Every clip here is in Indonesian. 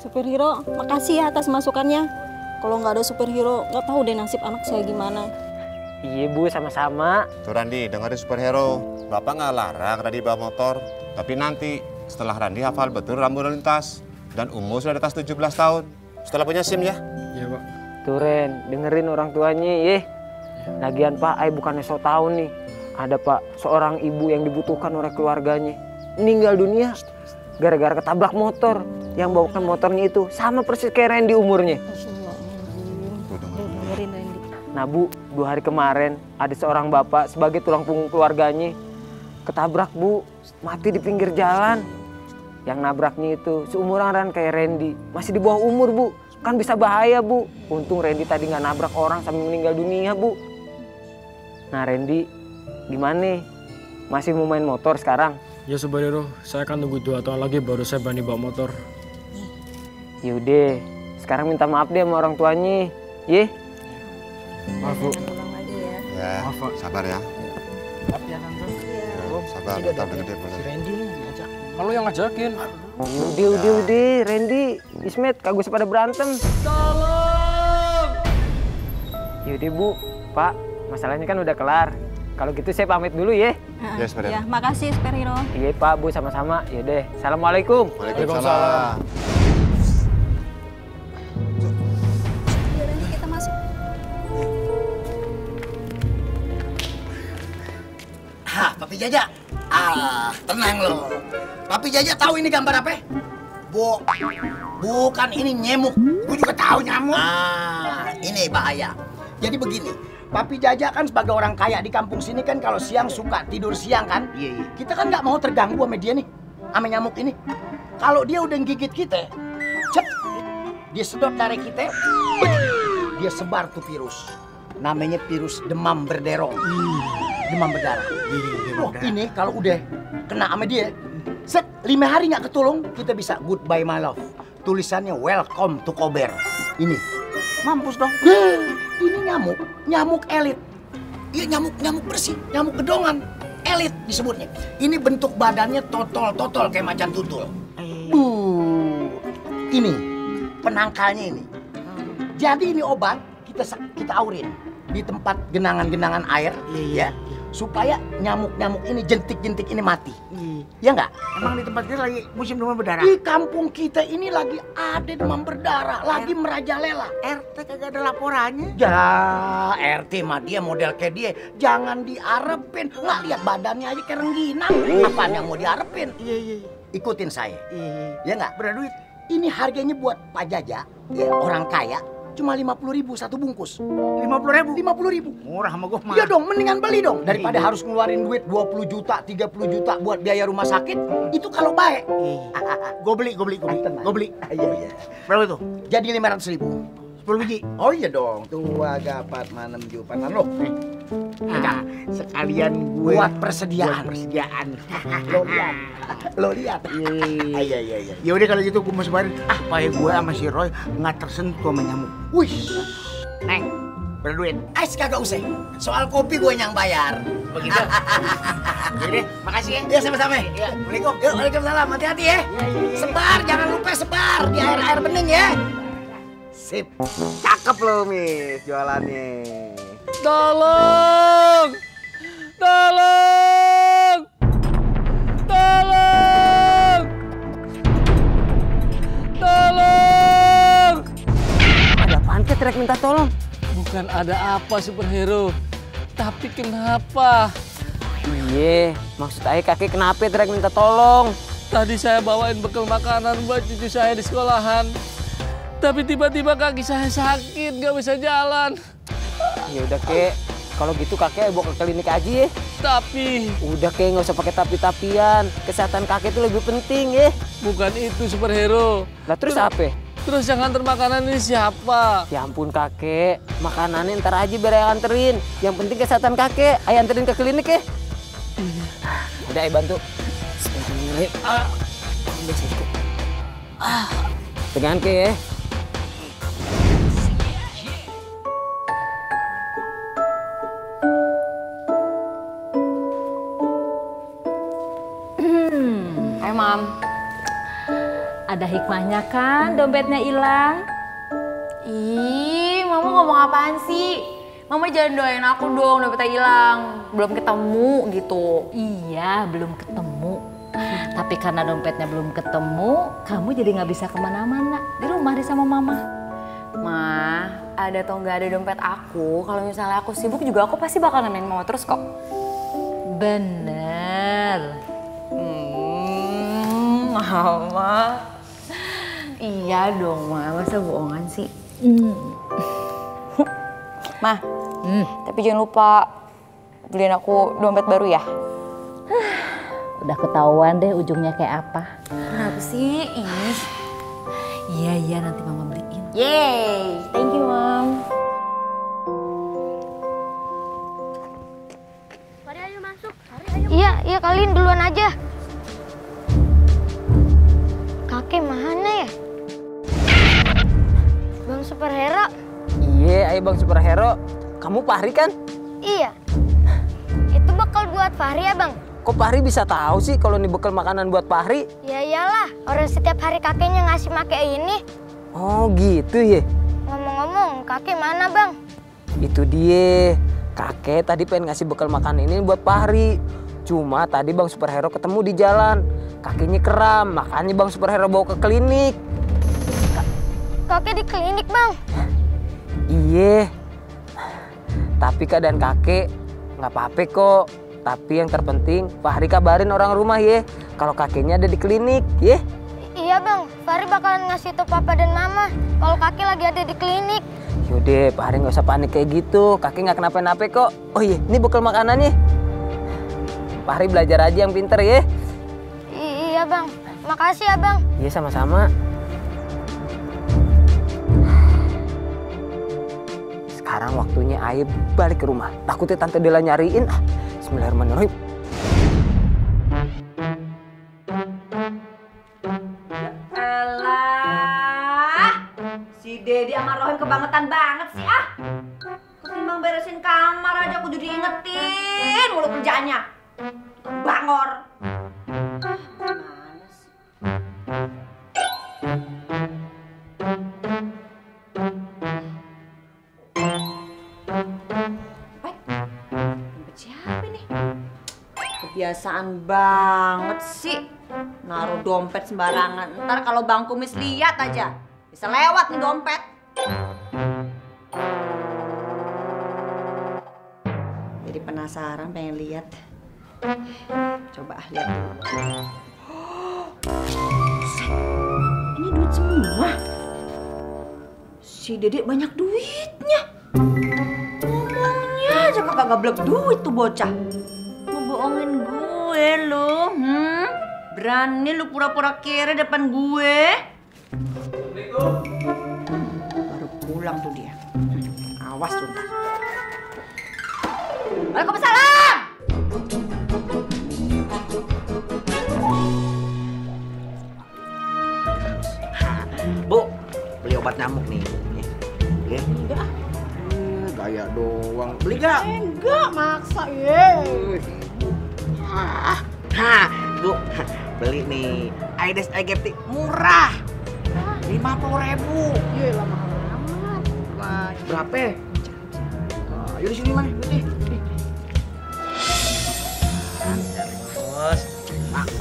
Superhero, makasih ya atas masukannya. Kalau nggak ada superhero, nggak tahu deh nasib anak saya gimana. Iya Bu, sama-sama. Tuh Randi, dengerin superhero. Bapak nggak larang Randi bawa motor. Tapi nanti setelah Randi hafal betul rambu lalu lintas. Dan umur sudah di atas 17 tahun. Setelah punya SIM ya. Iya Pak. Tuh Ren, dengerin orang tuanya ya. Lagian Pak, ay bukannya so tau nih. Ada Pak, seorang ibu yang dibutuhkan oleh keluarganya. Meninggal dunia gara-gara ketabrak motor. Yang bawakan motornya itu sama persis kayak Randy umurnya. Dengerin Randy. Nah Bu, 2 hari kemarin ada seorang bapak sebagai tulang punggung keluarganya ketabrak Bu, mati di pinggir jalan. Yang nabraknya itu seumuran Ran kayak Randy, masih di bawah umur Bu, kan bisa bahaya Bu. Untung Randy tadi nggak nabrak orang sampai meninggal dunia Bu. Nah Randy, gimana? Masih mau main motor sekarang? Ya superhero, saya akan tunggu 2 tahun lagi baru saya berani bawa motor. Yaudah, sekarang minta maaf deh sama orang tuanya, ye. Maaf Bu. Jangan ulang lagi ya. Ya, Maaf, Pak. sabar ya. Maaf ya Tante. Sabar, bentar gede boleh. Randy ngajak. Kalau yang ngajakin. Udah, Randy, Ismet, kagak usah pada berantem. Tolong! Yaudah Bu, Pak, masalahnya kan udah kelar. Kalau gitu saya pamit dulu ya. Ya, superhero. Ya, makasih superhero. Iya Pak, Bu, sama-sama. Yaudah, Assalamualaikum. Waalaikumsalam. Ya Randy, kita masuk. Hah, Papi Jaja. Tenang lo. Papi Jaja tahu ini gambar apa? Bukan ini nyamuk. Gue juga tahu nyamuk. Ini bahaya. Jadi begini, Papi Jaja kan sebagai orang kaya di kampung sini kan kalau siang suka tidur siang kan? Iya. Kita kan nggak mau terganggu sama dia nih, sama nyamuk ini. Kalau dia udah gigit kita, cep, dia sedot dari kita, dia sebar tuh virus. Namanya virus demam berdarah. Demam berdarah. Oh, ini kalau udah kena sama dia, set 5 hari nggak ketulung, kita bisa goodbye my love. Tulisannya welcome to Kober. Ini mampus dong. Ini nyamuk elit. Iya nyamuk bersih, nyamuk gedongan, elit disebutnya. Ini bentuk badannya totol kayak macan tutul. Ini penangkalnya ini. Jadi ini obat kita aurin di tempat genangan-genangan air, ya, supaya nyamuk-nyamuk ini jentik-jentik ini mati. Ya nggak? Emang di tempat kita lagi musim demam berdarah? Di kampung kita ini lagi ada demam berdarah, lagi merajalela. RT kagak ada laporannya? Ya, RT mah dia model kayak dia, jangan diarepin. Nggak lihat badannya aja kayak rengginang. Apaan yang mau diarepin? Iya. Ikutin saya. Iya. Ya nggak? Berduit. Ini harganya buat Pak Jaja, ya, orang kaya, cuma 50.000 satu bungkus. 50.000? 50.000. Murah sama gue mah. Iya dong, mendingan beli dong. Daripada harus ngeluarin duit 20 juta, 30 juta buat biaya rumah sakit. Itu kalau baik. Gue beli. Tenang. Gue beli. Iya. Berapa itu? Jadi 500.000. 10 biji. Oh iya dong. Tuh agak 4, 6, 7, 8 loh. Sekalian gue Buat persediaan. Lo lihat. Iya. Ya udah kalau gitu gue mau sebarin. Payah gue sama si Roy nggak tersentuh sama nyamuk. Wih. Neng, berduit. Ais kagak usah. Soal kopi gue yang bayar. Begitu. Jadi, makasih ya. Ya sama-sama. Ya, Assalamualaikum. Yuk, waalaikumsalam. Hati-hati ya. Sebar, jangan lupa sebar di air-air bening ya. Sip. Cakep loh, Miss, jualannya. Tolong! Tolong! Tolong! Tolong! Ada apaan ke teriak minta tolong? Bukan ada apa superhero, tapi kenapa? Iya, maksud ayah kakek kenapa teriak minta tolong? Tadi saya bawain bekal makanan buat cucu saya di sekolahan. Tapi tiba-tiba kaki saya sakit, nggak bisa jalan. Ya udah kek, kalau gitu kakek bawa ke klinik aja ya. Tapi Udah kek, nggak usah pakai tapi-tapian. Kesehatan kakek itu lebih penting ya. bukan itu superhero. Lah terus apa? Terus yang antar makanan ini siapa? Ya ampun kakek, makanannya ntar aja biar ayah anterin. Yang penting kesehatan kakek, ayah anterin ke klinik ya. Udah ayah bantu. Sebentar ya. Ambil situ. Pegangan ke ya. Mam, Ada hikmahnya kan dompetnya hilang? Ih, Mama ngomong apaan sih? Mama jangan doain aku dong dompetnya hilang. Belum ketemu gitu. Iya, belum ketemu. Tapi karena dompetnya belum ketemu, kamu jadi nggak bisa kemana-mana. Di rumah deh sama Mama. Ma, ada atau nggak ada dompet aku, kalau misalnya aku sibuk juga aku pasti bakal nemenin Mama terus kok. Bener. Mama. Iya dong, Ma. Masa bohongan sih? Ma, tapi jangan lupa beliin aku dompet baru ya. Udah ketahuan deh ujungnya kayak apa. Kenapa sih? Ih. Iya, nanti Mama beliin. Yeay, thank you, Mom. Mari ayo masuk. Iya, kalian duluan aja. Kakek mana ya? Bang Superhero? Iya, ayo Bang Superhero. Kamu Fahri kan? Iya. Itu bekal buat Fahri ya, Bang? Kok Fahri bisa tahu sih kalau ini bekal makanan buat Fahri? Ya iyalah, orang setiap hari kakeknya ngasih make ini. Oh gitu ya. Ngomong-ngomong, kakek mana, Bang? Itu dia. Kakek tadi pengen ngasih bekal makan ini buat Fahri. Cuma tadi Bang Superhero ketemu di jalan. Kakinya kram, makanya Bang Superhero bawa ke klinik. Kakek di klinik, Bang? Iya. Tapi keadaan kakek nggak apa-apa kok. Tapi yang terpenting Fahri kabarin orang rumah ya. Kalau kakeknya ada di klinik ya. Iya, Bang. Fahri bakalan ngasih tau papa dan mama kalau kakek lagi ada di klinik. Yaudah, Fahri nggak usah panik kayak gitu. Kakek nggak kenapa-napa kok. Oh iya, ini bekal makanannya. Fahri belajar aja yang pinter ya. Iya, Bang. Makasih ya, Bang. Iya, sama-sama. Sekarang waktunya Aib balik ke rumah. Takutnya Tante Dela nyariin. Bismillahirrahmanirrahim. Alah, si Dedi sama Rohim kebangetan banget sih ah. Ketimbang beresin kamar aja aku jadi ingetin mulu kerjaannya. Bangor. Mana sih? Dompet siapa nih? Kebiasaan banget sih naruh dompet sembarangan. Ntar kalau Bang Kumis lihat aja bisa lewat nih dompet. Jadi penasaran pengen lihat. Coba lihat dulu. Ini duit semua. Si Dedek banyak duitnya. Ngomongnya aja kagak gablek duit tuh bocah. Ngebohongin gue lu, Berani lu pura-pura kere depan gue? Baru pulang tuh dia. Awas tuh ntar. Waalaikumsalam. Bu, beli obat nyamuk nih. Nih. Enggak. Gaya doang. Beli gak? Enggak, maksa ya. Bu, beli nih. Aedes aegypti murah. 50.000. Iya lah mahal amat. Berapa? Yaudah sini mana? Nih. Bos. Aku.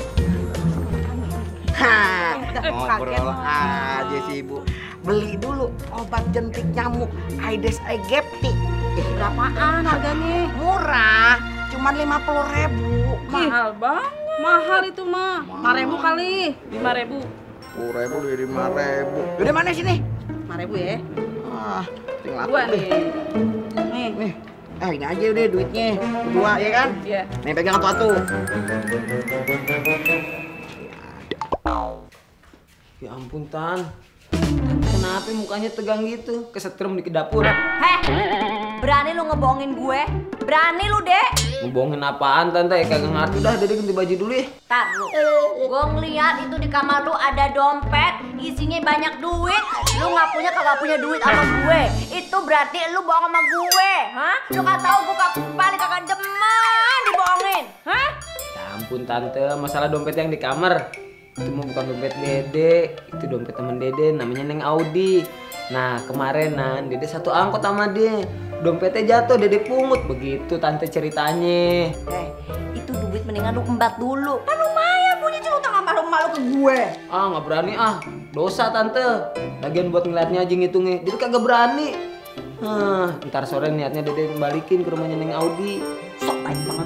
Ngobrol aja sih Ibu. Beli dulu obat jentik nyamuk Aedes aegypti. Berapaan harganya? Murah, cuman 50.000. Mahal banget. Mahal itu mah. 5.000 kali. 5.000. 10.000 dari 5.000. Udah mana sini? 5.000 ya. Tinggal Dua nih. Nih. Ini aja udah duitnya. Dua ya kan? Iya. Nih pegang tuh. Ya ampun Tan. Kenapa mukanya tegang gitu? Kesetrum di dapur. Heh, berani lu ngebohongin gue? Berani lu, Dek? Ngebohongin apaan Tante? Kagak ngerti dah, Dede ganti baju dulu ya. Tar lu. Gue ngeliat itu di kamar lu ada dompet, isinya banyak duit. Lu nggak punya kagak punya duit sama gue. Itu berarti lu bohong sama gue, hah? Lu nggak tahu gue paling kagak demen dibohongin, hah? Ya ampun Tante, masalah dompet yang di kamar. Itu mah bukan dompet Dede, itu dompet teman Dede namanya Neng Audi. Nah kemarin Dede satu angkot sama dia, dompetnya jatuh, Dede pungut, begitu tante ceritanya. Itu duit mendingan lu embat dulu. Kan lumayan punya celutang malu-malu ke gue. Ah nggak berani dosa tante. Lagian buat ngeliatnya aja ngitungnya, Dede kagak berani. Ntar sore niatnya Dede balikin ke rumahnya Neng Audi. Sok baik banget